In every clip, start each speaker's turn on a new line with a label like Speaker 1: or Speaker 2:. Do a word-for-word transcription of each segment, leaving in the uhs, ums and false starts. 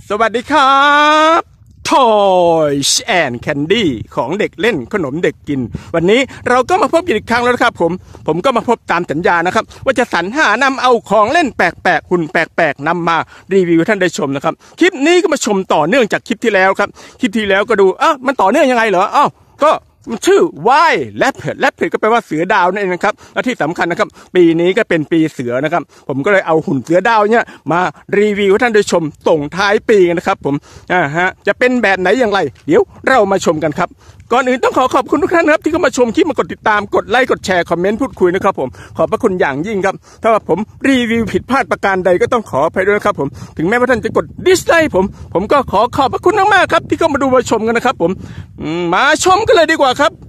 Speaker 1: สวัสดีครับToys and Candy ของเด็กเล่นขนมเด็กกินวันนี้เราก็มาพบกันอีกครั้งแล้วครับผมผมก็มาพบตามสัญญานะครับว่าจะสรรหานำเอาของเล่นแปลกๆหุ่นแปลกๆนำมารีวิวท่านได้ชมนะครับคลิปนี้ก็มาชมต่อเนื่องจากคลิปที่แล้วครับคลิปที่แล้วก็ดูอ้าวมันต่อเนื่องยังไงเหรออ้าวก็มันชื่อวายแรปเพิดแรปเพิดก็แปลว่าเสือดาวนั่นเองนะครับและที่สำคัญนะครับปีนี้ก็เป็นปีเสือนะครับผมก็เลยเอาหุ่นเสือดาวเนี่ยมารีวิวให้ท่านได้ชมส่งท้ายปีนะครับผมอ่าฮะจะเป็นแบบไหนอย่างไรเดี๋ยวเรามาชมกันครับก่อนอื่นต้องขอขอบคุณทุกท่านนะครับที่เข้ามาชมคลิปมากดติดตามกดไลค์กดแชร์คอมเมนต์พูดคุยนะครับผมขอบพระคุณอย่างยิ่งครับถ้าว่าผมรีวิวผิดพลาดประการใดก็ต้องขออภัยด้วยนะครับผมถึงแม้ว่าท่านจะกดดิสไลค์ผมผมก็ขอขอบพระคุณมากๆครับที่เข้ามาดูมาชมกันนะครับผมมาชมกันเลยดีกว่าครับ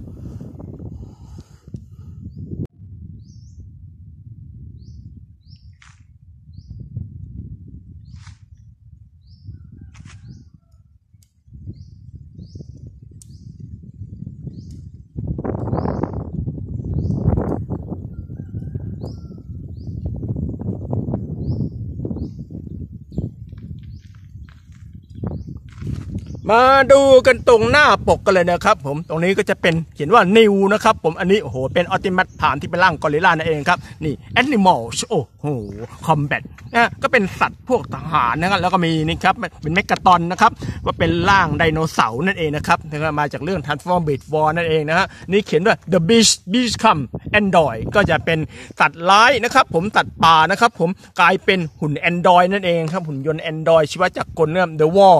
Speaker 1: มาดูกันตรงหน้าปกกันเลยนะครับผมตรงนี้ก็จะเป็นเขียนว่า นิว นะครับผมอันนี้โอ้โหเป็นออติมัสพามที่เป็นร่างกอริลลานั่นเองครับนี่ Animals โอ้โห Combat นะก็เป็นสัตว์พวกทหารนะครับแล้วก็มีนี่ครับเป็นเมกาตอนนะครับว่าเป็นร่างไดโนเสาร์นั่นเองนะครับมาจากเรื่อง Transform Beast War นั่นเองนะฮะนี่เขียนว่า The Beast Beast Come Android ก็จะเป็นสัตว์ร้ายนะครับผมสัตว์ป่านะครับผมกลายเป็นหุ่น Android นั่นเองครับหุ่นยนต์ Android ชีวจักรกลเนี่ย The War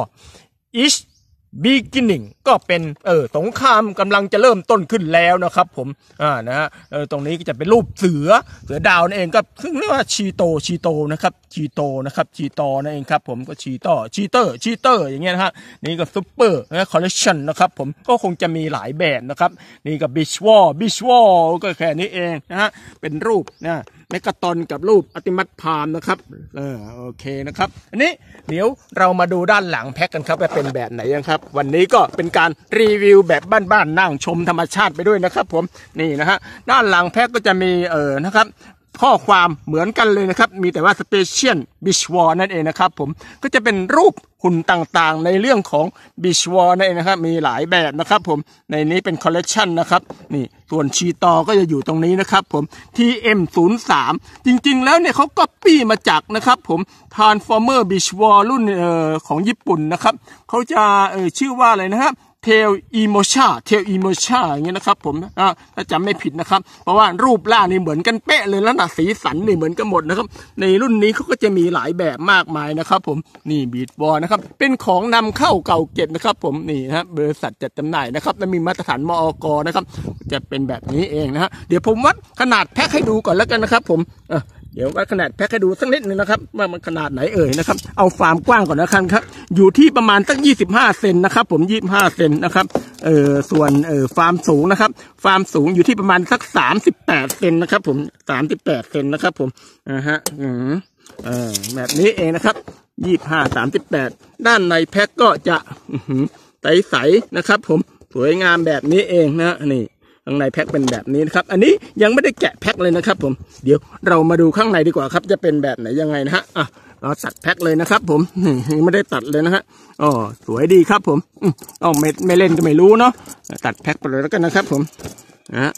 Speaker 1: is beginning ก็เป็นเออสงครามกำลังจะเริ่มต้นขึ้นแล้วนะครับผมอ่านะฮะเออตรงนี้ก็จะเป็นรูปเสือเสือดาวนั่นเองก็ซึ่งเรียกว่าชีโตชีโตนะครับชีโตนะครับชีโตนั่นเองครับผมก็ชีโตชีเตอร์ชีเตอร์อย่างเงี้ยนะฮะนี่ก็ซุปเปอร์นะคอลเลคชันนะครับผมก็คงจะมีหลายแบบนะครับนี่ก็บิชวอลบิชวอลก็แค่นี้เองนะฮะเป็นรูปนะเมกาตอนกับรูปอติมัสพามนะครับเออโอเคนะครับอันนี้เดี๋ยวเรามาดูด้านหลังแพ็คกันครับว่าเป็นแบบไหนครับวันนี้ก็เป็นการรีวิวแบบบ้านๆนั่งชมธรรมชาติไปด้วยนะครับผมนี่นะฮะด้านหลังแพ็คก็จะมีเออนะครับข้อความเหมือนกันเลยนะครับมีแต่ว่า Special Beach War นั่นเองนะครับผมก็จะเป็นรูปหุ่นต่างๆในเรื่องของ Beach War นั่นเองนะครับมีหลายแบบนะครับผมในนี้เป็นคอลเลคชันนะครับนี่ส่วนชีตอก็จะอยู่ตรงนี้นะครับผม ที เอ็ม ศูนย์ สาม จริงๆแล้วเนี่ยเขาก๊อปปี้มาจากนะครับผม Transformer Beach War รุ่นเอ่อของญี่ปุ่นนะครับเขาจะเอ่อชื่อว่าอะไรนะครับเทลอีโมชาเทลอีโมชาอย่างเงี้ยนะครับผมอ่าถ้าจำไม่ผิดนะครับเพราะว่ารูปร่างนี่เหมือนกันเป๊ะเลยแล้วนะสีสันนี่เหมือนกันหมดนะครับในรุ่นนี้เขาก็จะมีหลายแบบมากมายนะครับผมนี่บีทบอลนะครับเป็นของนำเข้าเก่าเก็บนะครับผมนี่นะบริษัทจัดจำหน่ายนะครับและมีมาตรฐานมอก.นะครับจะเป็นแบบนี้เองนะฮะเดี๋ยวผมวัดขนาดแพ็คให้ดูก่อนแล้วกันนะครับผมอ่ะเดี๋ยววัดขนาดแพ็คให้ดูสักนิดนึงนะครับว่ามันขนาดไหนเอ่ยนะครับเอาฟาร์มกว้างก่อนนะครับครับอยู่ที่ประมาณสักยี่สิบห้าเซนนะครับผมยี่สิบห้าเซนนะครับเอ่อส่วนเอ่อฟาร์มสูงนะครับฟาร์มสูงอยู่ที่ประมาณสักสามสิบแปดเซนนะครับผมสามสิบแปดเซนนะครับผมอ่าฮะอืมเออแบบนี้เองนะครับยี่สิบห้า สามสิบแปดด้านในแพ็คก็จะใสๆนะครับผมสวยงามแบบนี้เองนะนี่ข้างในแพ็คเป็นแบบนี้นะครับอันนี้ยังไม่ได้แกะแพ็คเลยนะครับผมเดี๋ยวเรามาดูข้างในดีกว่าครับจะเป็นแบบไหนยังไงนะฮะอ่ะเราตัดแพ็คเลยนะครับผมนี่ไม่ได้ตัดเลยนะฮะอ๋อสวยดีครับผมอ๋อไม่ไม่เล่นก็ไม่รู้เนาะตัดแพ็คไปเลยแล้วกันนะครับผมนะ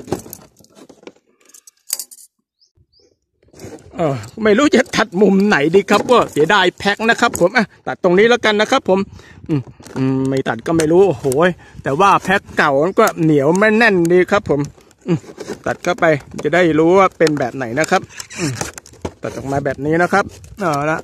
Speaker 1: เออไม่รู้จะตัดมุมไหนดีครับก็เสียดายแพ็คนะครับผมอ่ะตัดตรงนี้แล้วกันนะครับผมอืมอืมไม่ตัดก็ไม่รู้โอ้โหแต่ว่าแพ็คเก่ามันก็เหนียวไม่แน่นดีครับผมอืมตัดเข้าไปจะได้รู้ว่าเป็นแบบไหนนะครับอืมตัดออกมาแบบนี้นะครับเอาละ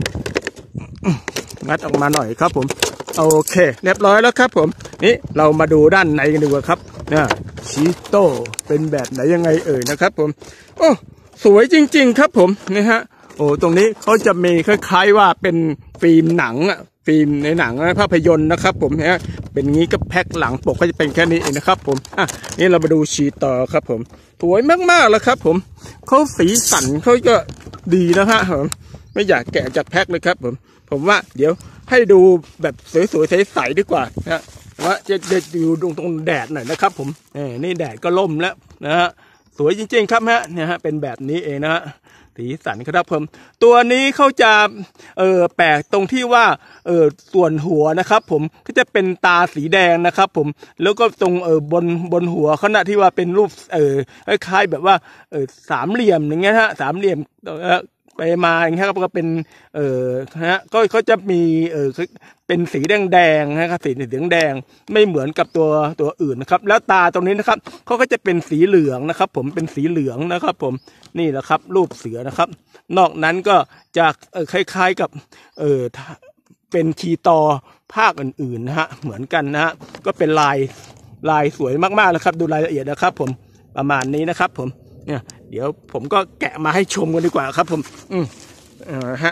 Speaker 1: งัดออกมาหน่อยครับผมโอเคเรียบร้อยแล้วครับผมนี่เรามาดูด้านในกันดีกว่าครับเนี่ยชีโต้เป็นแบบไหนยังไงเอ่ยนะครับผมโอ้สวยจริงๆครับผมนี่ฮะโอ้ตรงนี้เขาจะมีคล้ายๆว่าเป็นฟิล์มหนังอะฟิล์มในหนังภาพยนตร์นะครับผมฮะเป็นงี้ก็แพ็คหลังปกก็จะเป็นแค่นี้เองนะครับผมอ่ะนี่เรามาดูชีต่อครับผมสวยมากๆแล้วครับผมเขาสีสันเขาก็ดีนะฮะผมไม่อยากแกะจากแพ็คเลยครับผมผมว่าเดี๋ยวให้ดูแบบสวยๆใสๆดีกว่านะว่าจะเด็ดอยู่ตรงตรงแดดหน่อยนะครับผมนี่แดดก็ล่มแล้วนะฮะสวยจริงๆครับฮะเนี่ยฮะเป็นแบบนี้เองนะฮะสีสันครับผมตัวนี้เขาจะเออแปลกตรงที่ว่าเออส่วนหัวนะครับผมก็จะเป็นตาสีแดงนะครับผมแล้วก็ตรงเออบนบนหัวขณะที่ว่าเป็นรูปเออคล้ายๆแบบว่าเออสามเหลี่ยมอย่างเงี้ยฮะสามเหลี่ยมไปมาอย่างเงี้ยครับก็เป็นเออฮะก็เขาจะมีเออเป็นสีแดงแดงนะครับสีเหลืองแดงไม่เหมือนกับตัวตัวอื่นนะครับแล้วตาตรงนี้นะครับเขาก็จะเป็นสีเหลืองนะครับผมเป็นสีเหลืองนะครับผมนี่แหละครับรูปเสือนะครับนอกนั้นก็จะเออคล้ายๆกับเออเป็นชีตอภาคอื่นๆนะฮะเหมือนกันนะฮะก็เป็นลายลายสวยมากๆนะครับดูรายละเอียดนะครับผมประมาณนี้นะครับผมเนี่ยเดี๋ยวผมก็แกะมาให้ชมกันดีกว่าครับผมอืมเออฮะ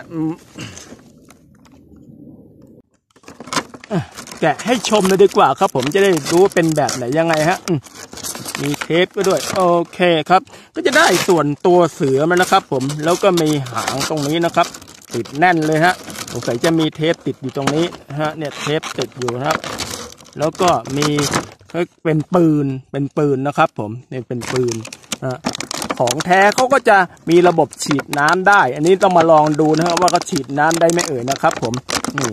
Speaker 1: แกะให้ชมเลยดีกว่าครับผมจะได้รู้ว่าเป็นแบบไหนยังไงฮะมีเทปก็ด้วยโอเคครับก็จะได้ส่วนตัวเสือมันนะครับผมแล้วก็มีหางตรงนี้นะครับติดแน่นเลยฮะสงสัยจะมีเทปติดอยู่ตรงนี้ฮะเนี่ยเทปติดอยู่นะครับแล้วก็มีเป็นปืนเป็นปืนนะครับผมนี่เป็นปืนของแท้เขาก็จะมีระบบฉีดน้ำได้อันนี้ต้องมาลองดูนะครับว่าเขาฉีดน้ำได้ไหมเอ่ยนะครับผมนี่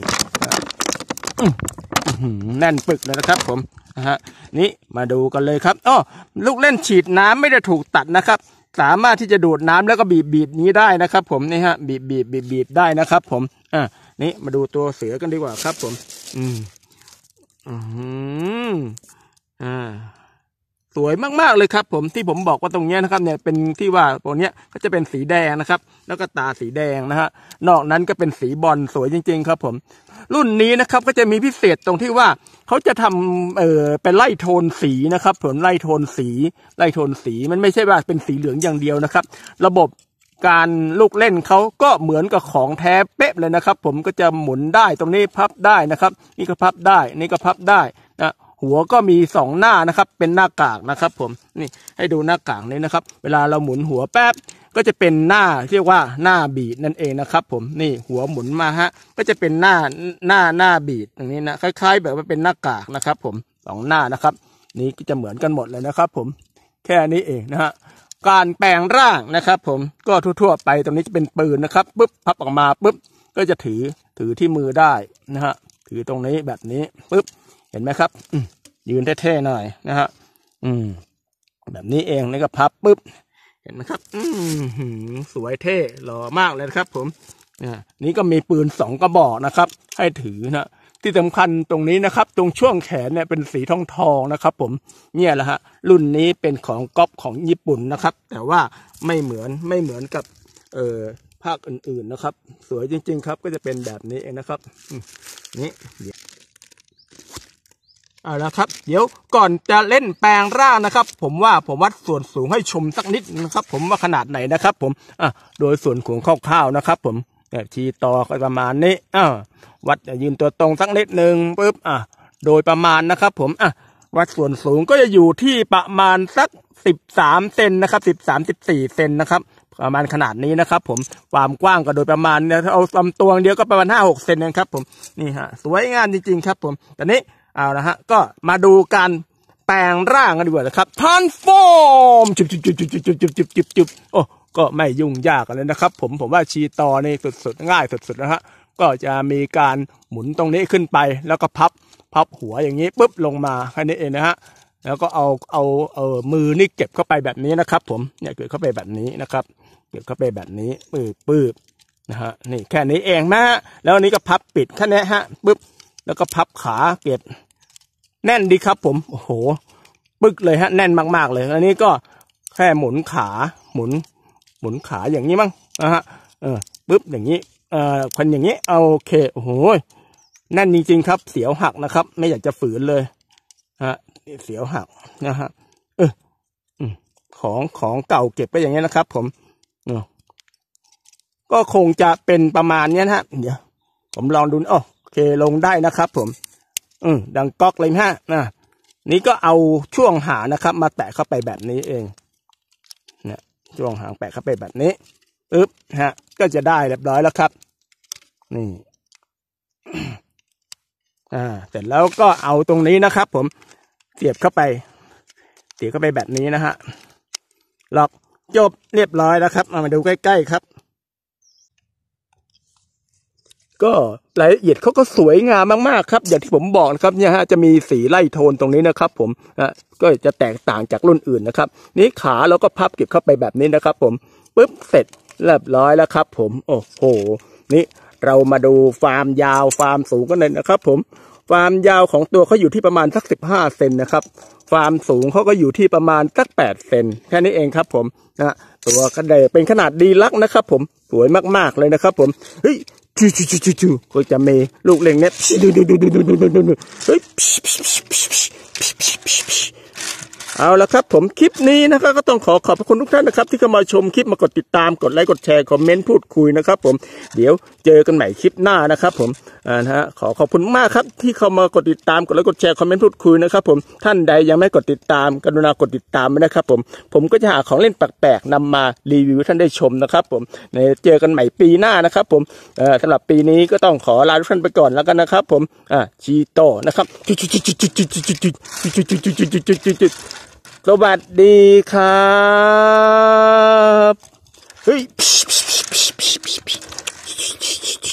Speaker 1: แน่นปึกเลยนะครับผมนะฮะนี่มาดูกันเลยครับอ้อลูกเล่นฉีดน้ำไม่ได้ถูกตัดนะครับสามารถที่จะดูดน้ำแล้วก็บีบบีบนี้ได้นะครับผมนี่ฮะบีบบีบบีบบีบได้นะครับผมอ่านี่มาดูตัวเสือกันดีกว่าครับผมอืมอืมอ่าสวยมากๆเลยครับผมที่ผมบอกว่าตรงนี้นะครับเนี่ยเป็นที่ว่าตรงนี้ก็จะเป็นสีแดงนะครับแล้วก็ตาสีแดงนะฮะนอกนั้นก็เป็นสีบอลสวยจริงๆครับผมรุ่นนี้นะครับก็จะมีพิเศษตรงที่ว่าเขาจะทำเอ่อเป็นไล่โทนสีนะครับผมไล่โทนสีไล่โทนสีมันไม่ใช่ว่าเป็นสีเหลืองอย่างเดียวนะครับระบบการลูกเล่นเขาก็เหมือนกับของแท้เป๊ะเลยนะครับผมก็จะหมุนได้ตรงนี้พับได้นะครับนี่ก็พับได้นี่ก็พับได้นะหัวก็มีสองหน้านะครับเป็นหน้ากากนะครับผมนี่ให้ดูหน้ากากนี้นะครับเวลาเราหมุนหัวแป๊บก็จะเป็นหน้าเรียกว่าหน้าบีดนั่นเองนะครับผมนี่หัวหมุนมาฮะก็จะเป็นหน้าหน้าหน้าบีดอย่างนี้นะคล้ายๆแบบว่าเป็นหน้ากากนะครับผมสองหน้านะครับนี้ก็จะเหมือนกันหมดเลยนะครับผมแค่นี้เองนะฮะการแปลงร่างนะครับผมก็ทั่วๆไปตรงนี้จะเป็นปืนนะครับปุ๊บพับออกมาปุ๊บก็จะถือถือที่มือได้นะฮะถือตรงนี้แบบนี้ปุ๊บเห็นไหมครับยืนเท่ๆหน่อยนะฮะอืมแบบนี้เองนี่ก็พับปุ๊บเห็นไหมครับอืมสวยเท่หล่อมากเลยครับผมนี่ก็มีปืนสองกระบอกนะครับให้ถือนะที่สำคัญตรงนี้นะครับตรงช่วงแขนเนี่ยเป็นสีทองทองนะครับผมเนี่ยแหละฮะรุ่นนี้เป็นของก๊อปของญี่ปุ่นนะครับแต่ว่าไม่เหมือนไม่เหมือนกับเอ่อภาคอื่นๆนะครับสวยจริงๆครับก็จะเป็นแบบนี้เองนะครับนี่เอาละครับเดี๋ยวก่อนจะเล่นแปลงร่างนะครับผมว่าผมวัดส่วนสูงให้ชมสักนิดนะครับผมว่าขนาดไหนนะครับผมอ่ะโดยส่วนของคร่าวๆนะครับผมทีต่อก็ประมาณนี้อ่าวัดยืนตัวตรงสักนิดหนึ่งปุ๊บอ่ะโดยประมาณนะครับผมอ่ะวัดส่วนสูงก็จะอยู่ที่ประมาณสักสิบสามเซนนะครับสิบสามสิบสี่เซนนะครับประมาณขนาดนี้นะครับผมความกว้างก็โดยประมาณเนี่ยเอาลำตัวเดียวก็ประมาณห้าหกเซนนะครับผมนี่ฮะสวยงามจริงๆครับผมตอนนี้เอาละฮะก็มาดูการแปลงร่างกันดีกว่านะครับทรานส์ฟอร์มจุบจุบจุบจุบจุบจุบจุบจุบจุบโอ้ก็ไม่ยุ่งยากเลยนะครับผมผมว่าชีตอนี่สุดๆง่ายสุดๆนะฮะก็จะมีการหมุนตรงนี้ขึ้นไปแล้วก็พับพับหัวอย่างนี้ปุ๊บลงมาแค่นี้เองนะฮะแล้วก็เอาเอาเออมือนี่เก็บเข้าไปแบบนี้นะครับผมเนี่ยเก็บเข้าไปแบบนี้นะครับเก็บเข้าไปแบบนี้ปื้บปื้บนะฮะนี่แค่นี้เองนะฮะแล้วอันนี้ก็พับปิดแค่นี้ฮะปุ๊บแล้วก็พับขาเก็บแน่นดีครับผมโอ้โหปึกเลยฮะแน่นมากๆเลยอันนี้ก็แค่หมุนขาหมุนหมุนขาอย่างนี้มั้งนะฮะเออปึ๊บอย่างนี้เอ่อคนอย่างนี้โอเคโอ้โหแน่นจริงๆครับเสียวหักนะครับไม่อยากจะฝืนเลยฮะเสียวหักนะฮะเออของของเก่าเก็บไปอย่างนี้นะครับผมเออก็คงจะเป็นประมาณนี้นะฮะเดี๋ยวผมลองดูโอเคลงได้นะครับผมอืมดังก๊อกเลยฮะนะนี่ก็เอาช่วงหางนะครับมาแตะเข้าไปแบบนี้เองเนี่ยช่วงหางแปะเข้าไปแบบนี้อึ๊บฮะก็จะได้เรียบร้อยแล้วครับนี่อ่าเสร็จแล้วก็เอาตรงนี้นะครับผมเสียบเข้าไปเสียบเข้าไปแบบนี้นะฮะล็อกจบเรียบร้อยแล้วครับมาดูใกล้ๆครับก็รายละเอียดเขาก็สวยงามมากๆครับอย่างที่ผมบอกนะครับเนี่ยฮะจะมีสีไล่โทนตรงนี้นะครับผมนะก็จะแตกต่างจากรุ่นอื่นนะครับนี่ขาเราก็พับเก็บเข้าไปแบบนี้นะครับผมปึ๊บเสร็จเรียบร้อยแล้วครับผมโอ้โหนี่เรามาดูฟาร์มยาวฟาร์มสูงกันเลยนะครับผมฟาร์มยาวของตัวเขาอยู่ที่ประมาณสักสิบห้าเซนนะครับฟาร์มสูงเขาก็อยู่ที่ประมาณสักแปดเซนแค่นี้เองครับผมนะตัวก็ได้เป็นขนาดดีลักนะครับผมสวยมากๆเลยนะครับผมเฮ้ยจูจูจูจูจูก็จะมีลูกเล็งเนี่ยดูดูดูดูดูดูดูดูเฮ้ยเอาละครับผมคลิปนี้นะครับก็ต้องขอขอบคุณทุกท่านนะครับที่เข้ามาชมคลิปมากดติดตามกดไลค์กดแชร์คอมเมนต์พูดคุยนะครับผมเดี๋ยวเจอกันใหม่คลิปหน้านะครับผมอ่านะฮะขอขอบคุณมากครับที่เข้ามากดติดตามกดไลค์กดแชร์คอมเมนต์พูดคุยนะครับผมท่านใดยังไม่กดติดตามกรุณากดติดตามนะครับผมผมก็จะหาของเล่นแปลกๆนำมารีวิวท่านได้ชมนะครับผมในเจอกันใหม่ปีหน้านะครับผมเอ่อสำหรับปีนี้ก็ต้องขอลาทุกท่านไปก่อนแล้วกันนะครับผมอ่าชีโต้นะครับสวัสดีครับเฮ้ย